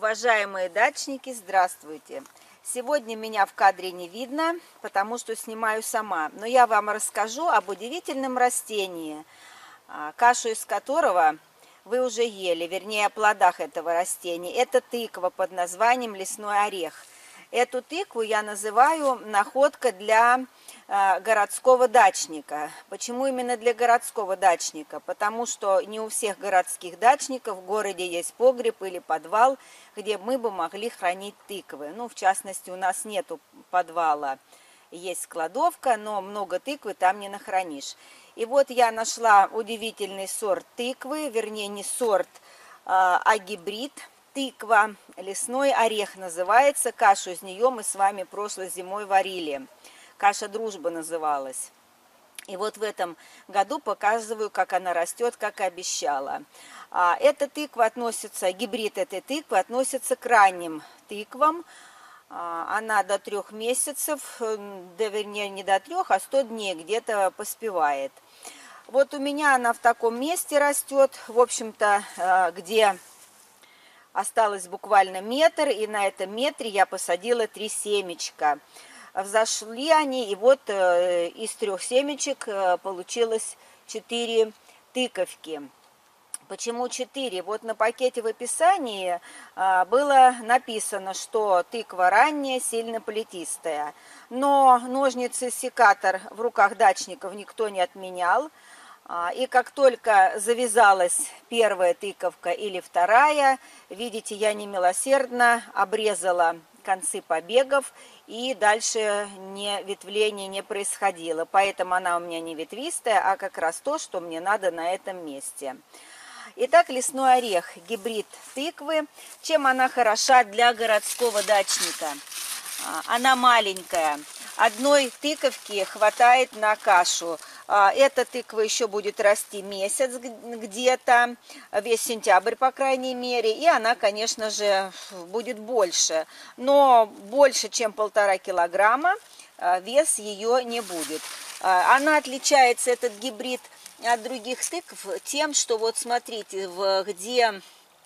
Уважаемые дачники, здравствуйте! Сегодня меня в кадре не видно, потому что снимаю сама. Но я вам расскажу об удивительном растении, кашу из которого вы уже ели, вернее, о плодах этого растения. Это тыква под названием лесной орех. Эту тыкву я называю находка для городского дачника. Почему именно для городского дачника? Потому что не у всех городских дачников в городе есть погреб или подвал, где мы бы могли хранить тыквы. Ну, в частности, у нас нету подвала, есть кладовка, но много тыквы там не нахранишь. И вот я нашла удивительный сорт тыквы, вернее, не сорт, а гибрид. Тыква, лесной орех называется. Кашу из нее мы с вами прошлой зимой варили. Каша «Дружба» называлась. И вот в этом году показываю, как она растет, как и обещала. Эта тыква относится, гибрид этой тыквы относится к ранним тыквам. Она до 3 месяцев, да, вернее, не до 3, а 100 дней где-то поспевает. Вот у меня она в таком месте растет, в общем-то, где осталось буквально метр, и на этом метре я посадила 3 семечка. Взошли они, и вот из 3 семечек получилось 4 тыковки. Почему 4? Вот на пакете в описании было написано, что тыква ранняя, сильно плетистая. Но ножницы-секатор в руках дачников никто не отменял. И как только завязалась первая тыковка или вторая, видите, я немилосердно обрезала концы побегов, и дальше ветвление не происходило. Поэтому она у меня не ветвистая, а как раз то, что мне надо на этом месте. Итак, лесной орех, гибрид тыквы. Чем она хороша для городского дачника? Она маленькая. Одной тыковки хватает на кашу. Эта тыква еще будет расти месяц где-то, весь сентябрь, по крайней мере, и она, конечно же, будет больше. Но больше, чем 1,5 килограмма, вес ее не будет. Она отличается, этот гибрид, от других тыкв тем, что вот смотрите, где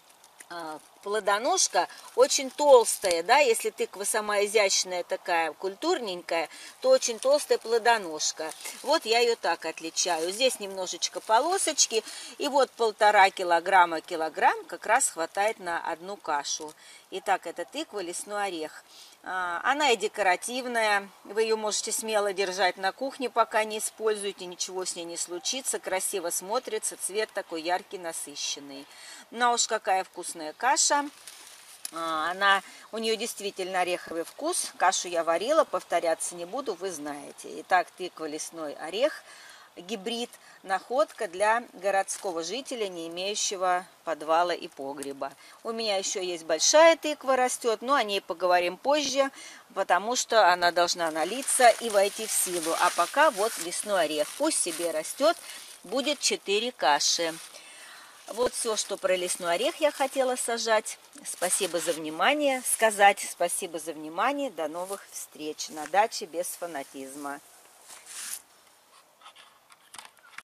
плодоножка очень толстая, да, если тыква сама изящная такая, культурненькая, то очень толстая плодоножка. Вот я ее так отличаю. Здесь немножечко полосочки, и вот 1,5 килограмма, килограмм как раз хватает на одну кашу. Итак, это тыква лесной орех. Она и декоративная, вы ее можете смело держать на кухне, пока не используете, ничего с ней не случится, красиво смотрится, цвет такой яркий, насыщенный. Ну уж какая вкусная каша, у нее действительно ореховый вкус, кашу я варила, повторяться не буду, вы знаете. Итак, тыква лесной орех, гибрид, находка для городского жителя, не имеющего подвала и погреба. У меня еще есть большая тыква растет, но о ней поговорим позже, потому что она должна налиться и войти в силу. А пока вот лесной орех, пусть себе растет, будет 4 каши. Вот все, что про лесной орех я хотела сажать. Спасибо за внимание, сказать спасибо за внимание. До новых встреч на даче без фанатизма.